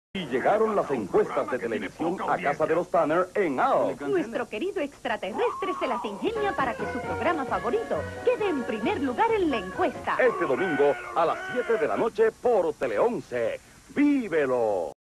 Y llegaron las encuestas de televisión a casa de los Tanner en ALF. Nuestro querido extraterrestre se las ingenia para que su programa favorito quede en primer lugar en la encuesta. Este domingo a las 7 de la noche por Tele 11. ¡Vívelo!